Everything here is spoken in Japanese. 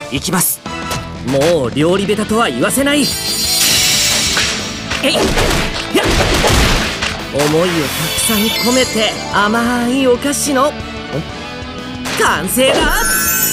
行きます。もう料理下手とは言わせない。えいやっ、思いをたくさん込めて甘いお菓子の完成だ。